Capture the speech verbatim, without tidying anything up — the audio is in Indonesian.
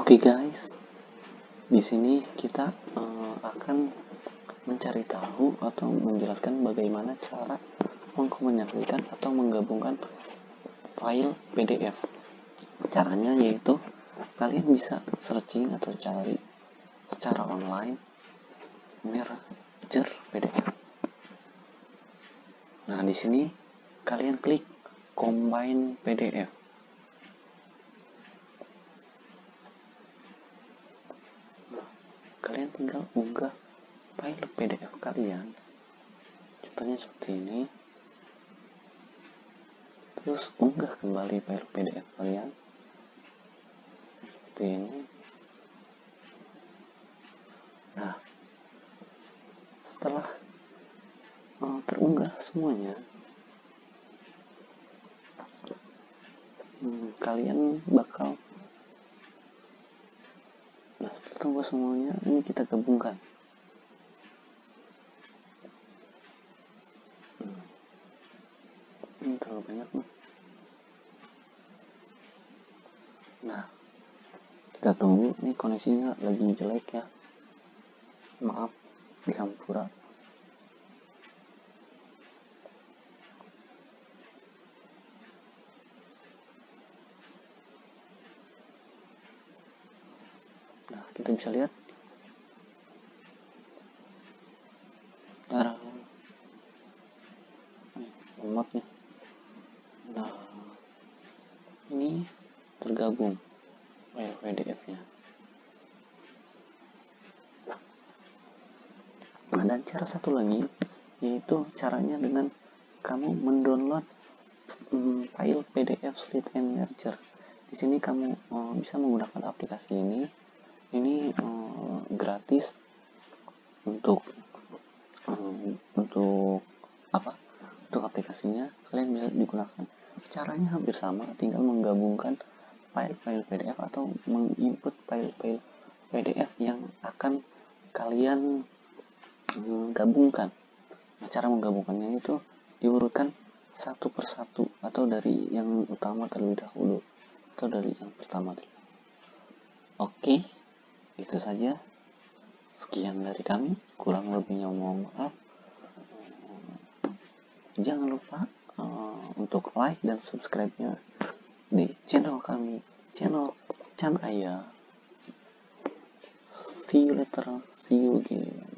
Oke guys, di sini kita uh, akan mencari tahu atau menjelaskan bagaimana cara mengkomunikasikan atau menggabungkan file P D F. Caranya yaitu kalian bisa searching atau cari secara online merger P D F. Nah, di sini kalian klik combine P D F. Kalian tinggal unggah file P D F kalian, contohnya seperti ini, terus unggah kembali file P D F kalian seperti ini. Nah, setelah uh, terunggah semuanya, hmm, kalian bakal nah setelah terunggah semuanya, ini kita gabungkan. hmm. Ini terlalu banyak nih. Nah, kita tunggu, ini koneksinya lagi jelek ya, maaf dihampura. Nah, kita bisa lihat sekarang lemot nih. Nah, ini tergabung file P D F-nya. Nah, dan cara satu lagi yaitu caranya dengan kamu mendownload hmm, file P D F Split and Merger. Di sini kamu uh, bisa menggunakan aplikasi ini. Ini uh, gratis untuk um, untuk apa? Untuk aplikasinya kalian bisa digunakan. Caranya hampir sama, tinggal menggabungkan file-file P D F atau menginput file-file P D F yang akan kalian um, gabungkan. Nah, cara menggabungkannya itu diurutkan satu persatu atau dari yang utama terlebih dahulu atau dari yang pertama terlebih. Oke, itu saja. Sekian dari kami, kurang lebihnya mohon maaf. Jangan lupa uh, untuk like dan subscribe-nya di channel kami, channel Chan Aya. See you later, see you again.